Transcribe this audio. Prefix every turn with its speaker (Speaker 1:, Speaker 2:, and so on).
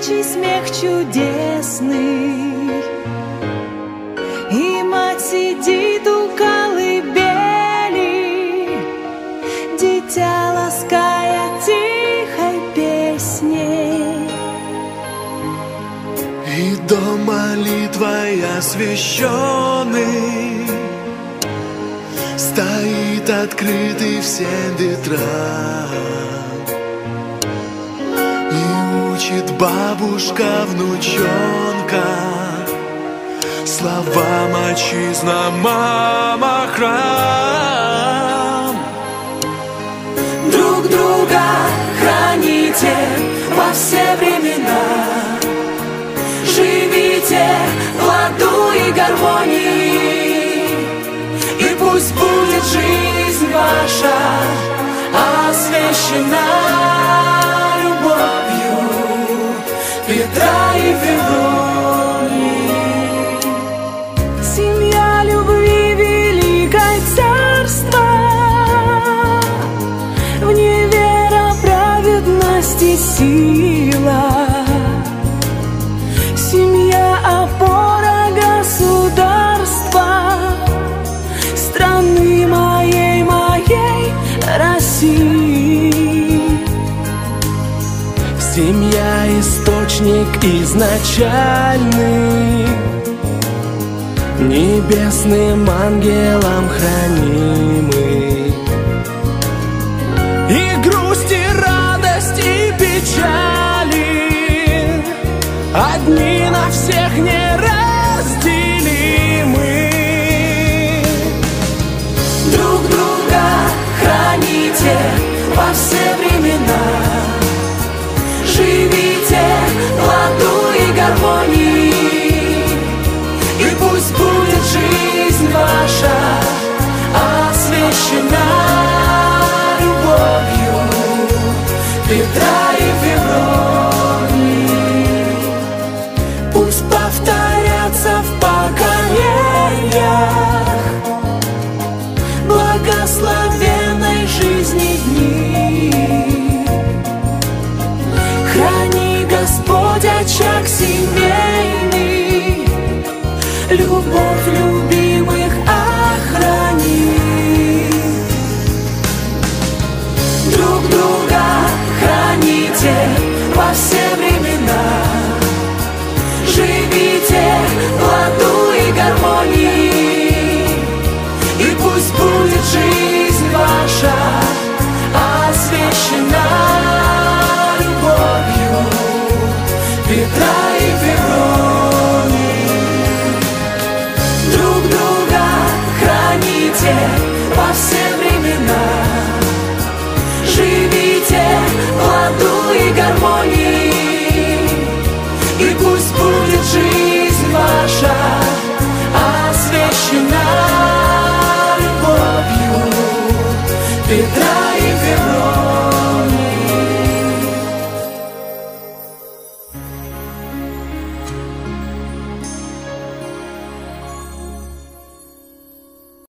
Speaker 1: девичий смех чудесный, и мать сидит у колыбели, дитя лаская тихой песней.
Speaker 2: И дом молитвой освященный стоит открытый всем ветрам, и учит бабушка внучонка словам отчизна, мама, храм.
Speaker 1: Друг друга храните во все времена, живите в ладу и гармонии, и пусть будет жизнь ваша освящена любовью Петра и Февронии. Семья любви великое царство, в ней вера, праведность и сила. Семья — опора государства, страны моей, моей России.
Speaker 3: Семья — источник изначальный, небесным ангелом хранимый. И грусть, и радость, и печали одни на всех неразделимы.
Speaker 1: Друг друга храните во все времена, живите в ладу и гармонии, и пусть будет жизнь ваша освящена любовью Петра